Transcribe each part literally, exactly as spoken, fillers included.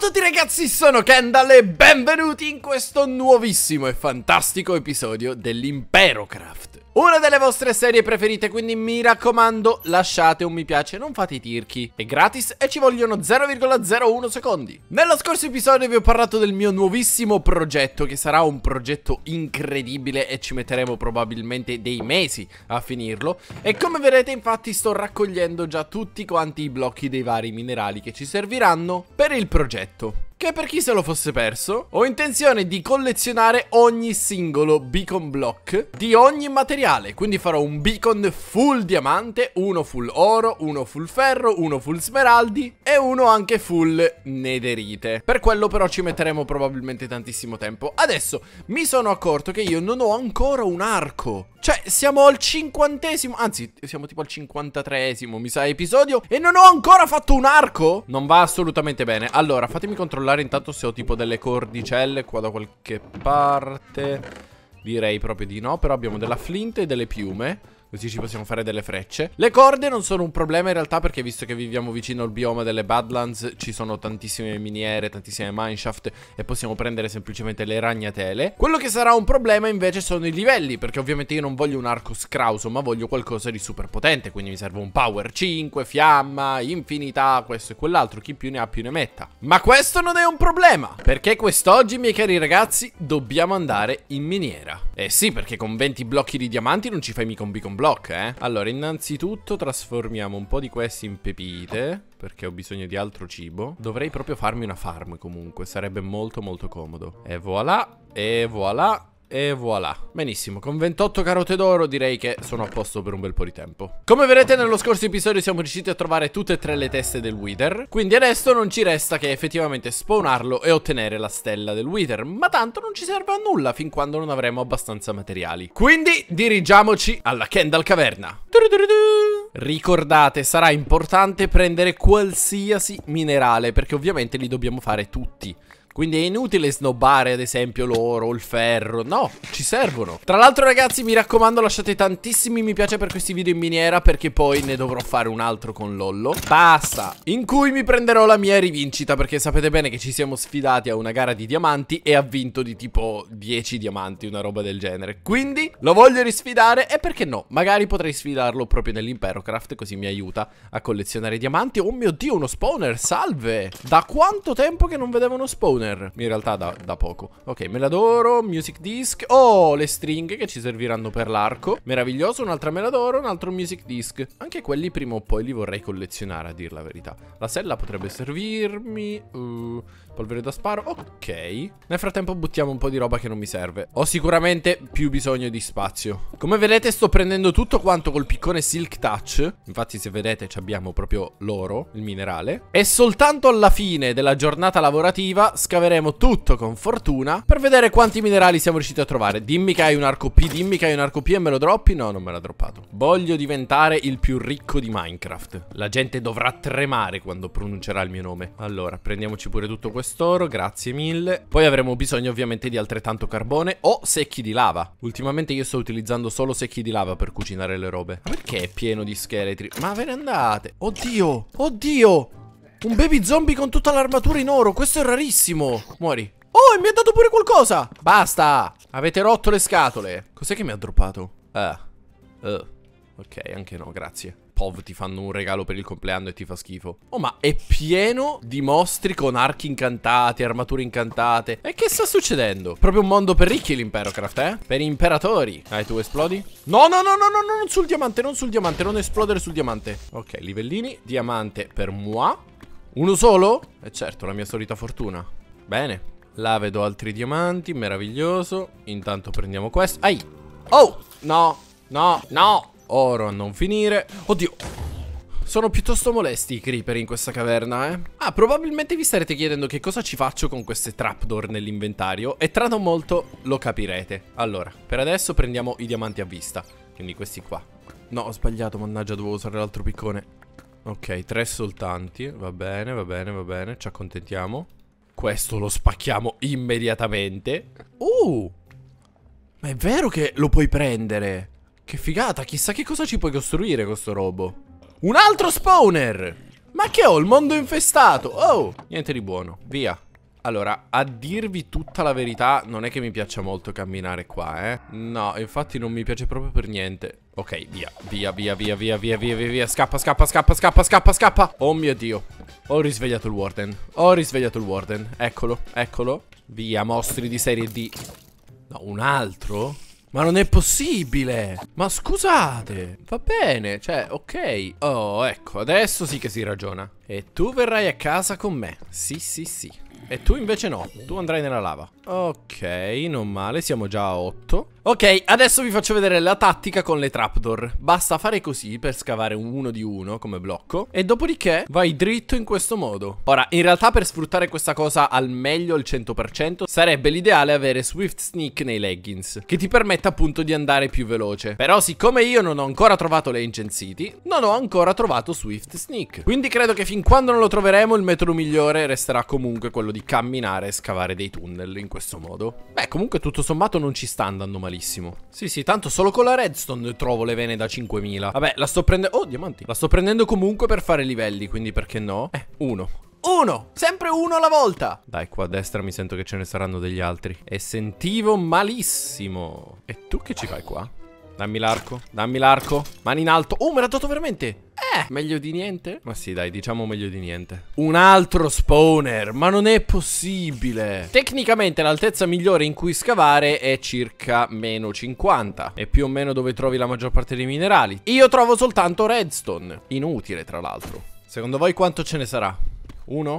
a tutti ragazzi, sono Kendall e benvenuti in questo nuovissimo e fantastico episodio dell'Imperocraft, una delle vostre serie preferite, quindi mi raccomando lasciate un mi piace, non fate i tirchi, è gratis e ci vogliono zero virgola zero uno secondi. Nello scorso episodio vi ho parlato del mio nuovissimo progetto, che sarà un progetto incredibile e ci metteremo probabilmente dei mesi a finirlo. E come vedete infatti sto raccogliendo già tutti quanti i blocchi dei vari minerali che ci serviranno per il progetto. Che per chi se lo fosse perso, ho intenzione di collezionare ogni singolo beacon block di ogni materiale. Quindi farò un beacon full diamante, uno full oro, uno full ferro, uno full smeraldi e uno anche full netherite. Per quello però ci metteremo probabilmente tantissimo tempo. Adesso mi sono accorto che io non ho ancora un arco. Cioè siamo al cinquantesimo, anzi siamo tipo al cinquantatreesimo mi sa episodio e non ho ancora fatto un arco. Non va assolutamente bene. Allora fatemi controllare intanto se ho tipo delle cordicelle qua da qualche parte. Direi proprio di no, però abbiamo della flint e delle piume, così ci possiamo fare delle frecce. Le corde non sono un problema in realtà, perché visto che viviamo vicino al bioma delle Badlands ci sono tantissime miniere, tantissime mineshaft e possiamo prendere semplicemente le ragnatele. Quello che sarà un problema invece sono i livelli, perché ovviamente io non voglio un arco scrauso ma voglio qualcosa di super potente. Quindi mi serve un power cinque, fiamma, infinità, questo e quell'altro, chi più ne ha più ne metta. Ma questo non è un problema, perché quest'oggi miei cari ragazzi dobbiamo andare in miniera. Eh sì, perché con venti blocchi di diamanti non ci fai mica un beacon block, eh. Allora, innanzitutto trasformiamo un po' di questi in pepite, perché ho bisogno di altro cibo. Dovrei proprio farmi una farm comunque, sarebbe molto molto comodo. E voilà, e voilà, e voilà. Benissimo, con ventotto carote d'oro direi che sono a posto per un bel po' di tempo. Come vedete nello scorso episodio siamo riusciti a trovare tutte e tre le teste del Wither, quindi adesso non ci resta che effettivamente spawnarlo e ottenere la stella del Wither. Ma tanto non ci serve a nulla fin quando non avremo abbastanza materiali. Quindi dirigiamoci alla Kendall Caverna. Ricordate, sarà importante prendere qualsiasi minerale, perché ovviamente li dobbiamo fare tutti. Quindi è inutile snobbare ad esempio l'oro o il ferro. No, ci servono. Tra l'altro ragazzi mi raccomando lasciate tantissimi mi piace per questi video in miniera, perché poi ne dovrò fare un altro con Lollo. Basta. In cui mi prenderò la mia rivincita, perché sapete bene che ci siamo sfidati a una gara di diamanti e ha vinto di tipo dieci diamanti, una roba del genere. Quindi lo voglio risfidare e perché no? Magari potrei sfidarlo proprio nell'Imperocraft, così mi aiuta a collezionare diamanti. Oh mio Dio, uno spawner, salve. Da quanto tempo che non vedevo uno spawner? In realtà da, da poco. Ok, meladoro, music disc. Oh, le stringhe che ci serviranno per l'arco. Meraviglioso, un'altra meladoro, un altro music disc. Anche quelli prima o poi li vorrei collezionare, a dir la verità. La sella potrebbe servirmi. uh, Polvere da sparo, ok. Nel frattempo buttiamo un po' di roba che non mi serve. Ho sicuramente più bisogno di spazio. Come vedete sto prendendo tutto quanto col piccone Silk Touch. Infatti se vedete abbiamo proprio l'oro, il minerale. E soltanto alla fine della giornata lavorativa scaveremo tutto con fortuna per vedere quanti minerali siamo riusciti a trovare. Dimmi che hai un arco P, dimmi che hai un arco P e me lo droppi. No, non me l'ha droppato. Voglio diventare il più ricco di Minecraft. La gente dovrà tremare quando pronuncerà il mio nome. Allora, prendiamoci pure tutto questo oro, grazie mille. Poi avremo bisogno ovviamente di altrettanto carbone o secchi di lava. Ultimamente io sto utilizzando solo secchi di lava per cucinare le robe. Ma perché è pieno di scheletri? Ma ve ne andate? Oddio, oddio, un baby zombie con tutta l'armatura in oro. Questo è rarissimo. Muori. Oh, e mi ha dato pure qualcosa. Basta, avete rotto le scatole. Cos'è che mi ha droppato? Ah, uh. Ok, anche no, grazie. Pov, ti fanno un regalo per il compleanno e ti fa schifo. Oh, ma è pieno di mostri con archi incantati, armature incantate. E che sta succedendo? Proprio un mondo per ricchi l'Imperocraft, eh? Per imperatori. Dai, tu esplodi? No, no, no, no, no, no, non sul diamante, non sul diamante, non esplodere sul diamante. Ok, livellini, diamante per moi. Uno solo? E certo, la mia solita fortuna. Bene. Là vedo altri diamanti, meraviglioso. Intanto prendiamo questo. Ai! Oh! No, no, no! Oro a non finire. Oddio, sono piuttosto molesti i creeper in questa caverna, eh. Ah, probabilmente vi starete chiedendo che cosa ci faccio con queste trapdoor nell'inventario, e tra non molto lo capirete. Allora, per adesso prendiamo i diamanti a vista, quindi questi qua. No, ho sbagliato, mannaggia, dovevo usare l'altro piccone. Ok, tre soltanti. Va bene, va bene, va bene, ci accontentiamo. Questo lo spacchiamo immediatamente. Uh, ma è vero che lo puoi prendere. Che figata, chissà che cosa ci puoi costruire con sto robo. Un altro spawner! Ma che ho? Il mondo infestato. Oh, niente di buono. Via. Allora, a dirvi tutta la verità, non è che mi piaccia molto camminare qua, eh. No, infatti non mi piace proprio per niente. Ok, via, via, via, via, via, via, via, via, via. Scappa, scappa, scappa, scappa, scappa, scappa. Oh mio Dio. Ho risvegliato il Warden. Ho risvegliato il Warden. Eccolo, eccolo. Via, mostri di serie D. No, un altro? Ma non è possibile. Ma scusate. Va bene, cioè, ok. Oh, ecco, adesso sì che si ragiona. E tu verrai a casa con me. Sì, sì, sì. E tu invece no, tu andrai nella lava. Ok, non male, siamo già a otto. Ok, adesso vi faccio vedere la tattica con le trapdoor. Basta fare così per scavare un uno di uno come blocco. E dopodiché vai dritto in questo modo. Ora, in realtà per sfruttare questa cosa al meglio, al cento per cento, sarebbe l'ideale avere Swift Sneak nei leggings, che ti permette appunto di andare più veloce. Però siccome io non ho ancora trovato l'Ancient City, non ho ancora trovato Swift Sneak. Quindi credo che fin quando non lo troveremo il metodo migliore resterà comunque quello di camminare e scavare dei tunnel in questo modo. Beh, comunque tutto sommato non ci sta andando malissimo. Sì, sì, tanto solo con la redstone trovo le vene da cinquemila. Vabbè, la sto prendendo... Oh, diamanti. La sto prendendo comunque per fare livelli, quindi perché no? Eh, uno. Uno! Sempre uno alla volta! Dai, qua a destra mi sento che ce ne saranno degli altri. E sentivo malissimo. E tu che ci fai qua? Dammi l'arco, dammi l'arco. Mani in alto. Oh, me l'ha dato veramente. Eh, meglio di niente? Ma sì, dai, diciamo meglio di niente. Un altro spawner, ma non è possibile. Tecnicamente l'altezza migliore in cui scavare è circa meno cinquanta. È più o meno dove trovi la maggior parte dei minerali. Io trovo soltanto redstone. Inutile, tra l'altro. Secondo voi quanto ce ne sarà? Uno?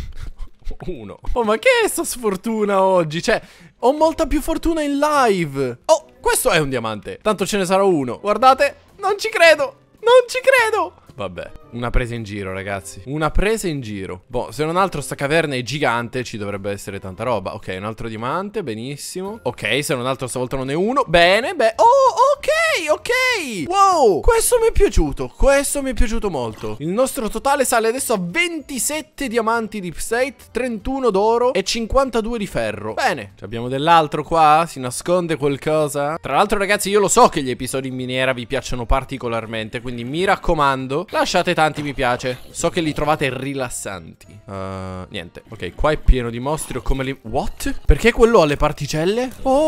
Uno. Oh, ma che è sta sfortuna oggi? Cioè, ho molta più fortuna in live. Oh, questo è un diamante. Tanto ce ne sarà uno. Guardate, non ci credo. Non ci credo. Vabbè, una presa in giro, ragazzi. Una presa in giro. Boh, se non altro sta caverna è gigante, ci dovrebbe essere tanta roba. Ok, un altro diamante, benissimo. Ok, se non altro stavolta non è uno. Bene, beh. Oh, ok, ok. Wow, questo mi è piaciuto. Questo mi è piaciuto molto. Il nostro totale sale adesso a ventisette diamanti di Pstate, trentuno d'oro e cinquantadue di ferro. Bene, abbiamo dell'altro qua. Si nasconde qualcosa. Tra l'altro, ragazzi, io lo so che gli episodi in miniera vi piacciono particolarmente, quindi mi raccomando, lasciate tanti mi piace. So che li trovate rilassanti. uh, Niente. Ok, qua è pieno di mostri. Ho come li... What? Perché quello ha le particelle?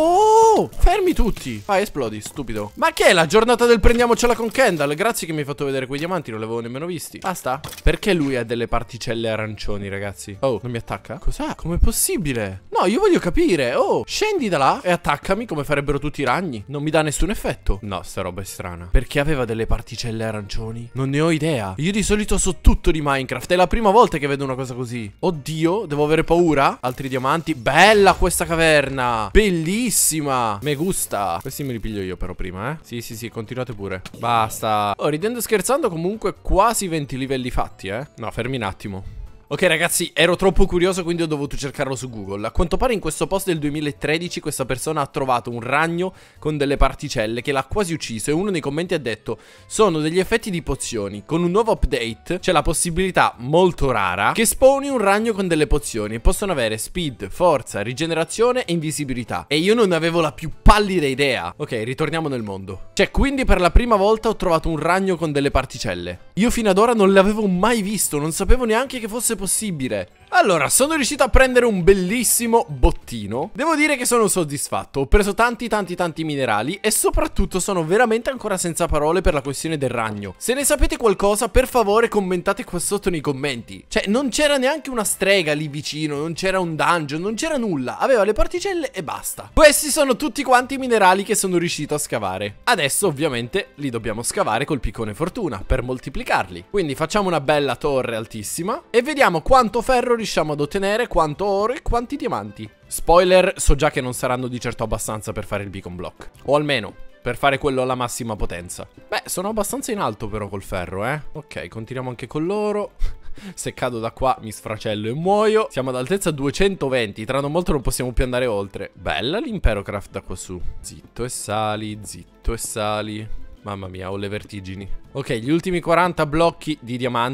Oh, fermi tutti. Vai, esplodi, stupido. Ma che è la giornata del prendiamocela con Kendall? Grazie che mi hai fatto vedere quei diamanti, non li avevo nemmeno visti. Basta. Perché lui ha delle particelle arancioni, ragazzi? Oh, non mi attacca? Cos'è? Com'è possibile? No, io voglio capire. Oh, scendi da là e attaccami come farebbero tutti i ragni. Non mi dà nessun effetto. No, sta roba è strana. Perché aveva delle particelle arancioni? Non ne ho idea. Io di solito so tutto di Minecraft. È la prima volta che vedo una cosa così. Oddio, devo avere paura? Altri diamanti. Bella questa caverna. Bellissima. Me gusta. Questi me li piglio io però prima, eh. Sì, sì, sì, continuate pure. Basta. Oh, ridendo e scherzando, comunque quasi venti livelli fatti, eh. No, fermi un attimo. Ok ragazzi, ero troppo curioso, quindi ho dovuto cercarlo su Google. A quanto pare in questo post del duemilatredici questa persona ha trovato un ragno con delle particelle che l'ha quasi ucciso, e uno nei commenti ha detto: sono degli effetti di pozioni. Con un nuovo update c'è la possibilità molto rara che spawni un ragno con delle pozioni e possono avere speed, forza, rigenerazione e invisibilità. E io non avevo la più pallida idea. Ok, ritorniamo nel mondo. Cioè, quindi per la prima volta ho trovato un ragno con delle particelle. Io fino ad ora non l'avevo mai visto, non sapevo neanche che fosse possibile. Allora, sono riuscito a prendere un bellissimo bottino. Devo dire che sono soddisfatto. Ho preso tanti tanti tanti minerali e soprattutto sono veramente ancora senza parole per la questione del ragno. Se ne sapete qualcosa, per favore commentate qua sotto nei commenti. Cioè, non c'era neanche una strega lì vicino, non c'era un dungeon, non c'era nulla. Aveva le particelle e basta. Questi sono tutti quanti i minerali che sono riuscito a scavare. Adesso ovviamente li dobbiamo scavare col piccone fortuna per moltiplicarli. Quindi facciamo una bella torre altissima e vediamo quanto ferro riusciamo ad ottenere, quanto oro e quanti diamanti. Spoiler, so già che non saranno di certo abbastanza per fare il beacon block, o almeno per fare quello alla massima potenza. Beh, sono abbastanza in alto però col ferro, eh. Ok, continuiamo anche con l'oro. Se cado da qua mi sfracello e muoio. Siamo ad altezza duecentoventi. Tra non molto non possiamo più andare oltre. Bella l'Imperocraft da qua su. Zitto e sali, zitto e sali. Mamma mia, ho le vertigini. Ok, gli ultimi quaranta blocchi di diamanti.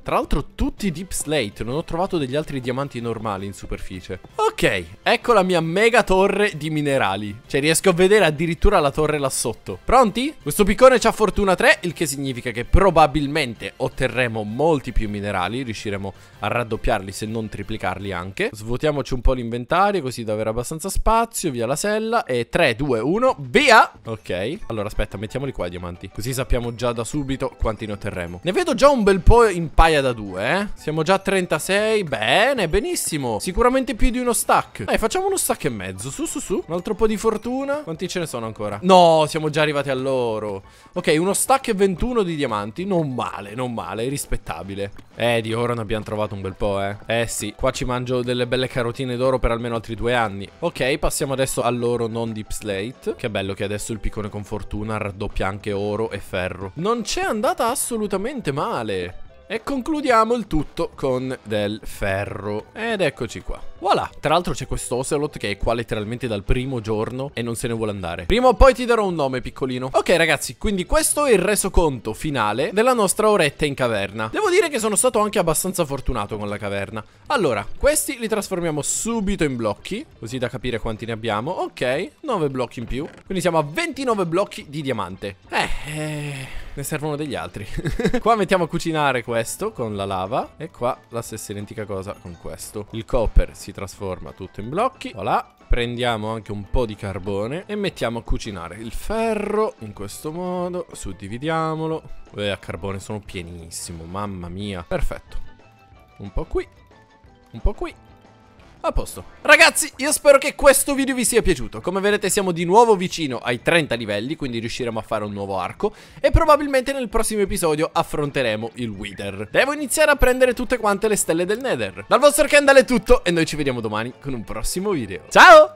Tra l'altro tutti deep slate. Non ho trovato degli altri diamanti normali in superficie. Ok, ecco la mia mega torre di minerali. Cioè riesco a vedere addirittura la torre là sotto. Pronti? Questo piccone c'ha fortuna tre, il che significa che probabilmente otterremo molti più minerali. Riusciremo a raddoppiarli se non triplicarli anche. Svuotiamoci un po' l'inventario così da avere abbastanza spazio. Via la sella. E tre, due, uno, via! Ok, allora aspetta, mettiamoli qua i diamanti, così sappiamo già da subito quanti ne otterremo. Ne vedo già un bel po' in paia da due, eh. Siamo già a trentasei. Bene, benissimo. Sicuramente più di uno stack. Dai, facciamo uno stack e mezzo. Su, su, su. Un altro po' di fortuna. Quanti ce ne sono ancora? No, siamo già arrivati all'oro. Ok, uno stack e ventuno di diamanti. Non male, non male, rispettabile. Eh, di oro ne abbiamo trovato un bel po', eh. Eh sì, qua ci mangio delle belle carotine d'oro per almeno altri due anni. Ok, passiamo adesso all'oro non deep slate. Che bello che adesso il piccone con fortuna raddoppia anche oro e ferro. Non c'è andata assolutamente male. E concludiamo il tutto con del ferro. Ed eccoci qua. Voilà. Tra l'altro c'è questo Ocelot che è qua letteralmente dal primo giorno e non se ne vuole andare. Prima o poi ti darò un nome, piccolino. Ok ragazzi, quindi questo è il resoconto finale della nostra oretta in caverna. Devo dire che sono stato anche abbastanza fortunato con la caverna. Allora, questi li trasformiamo subito in blocchi, così da capire quanti ne abbiamo. Ok, nove blocchi in più. Quindi siamo a ventinove blocchi di diamante. Eh, eh... ne servono degli altri. Qua mettiamo a cucinare questo con la lava. E qua la stessa identica cosa con questo. Il copper si trasforma tutto in blocchi. Voilà. Prendiamo anche un po' di carbone e mettiamo a cucinare il ferro in questo modo. Suddividiamolo. E a carbone sono pienissimo, mamma mia. Perfetto. Un po' qui. Un po' qui. A posto. Ragazzi, io spero che questo video vi sia piaciuto. Come vedete siamo di nuovo vicino ai trenta livelli, quindi riusciremo a fare un nuovo arco. E probabilmente nel prossimo episodio affronteremo il Wither. Devo iniziare a prendere tutte quante le stelle del Nether. Dal vostro Kendall è tutto e noi ci vediamo domani con un prossimo video. Ciao!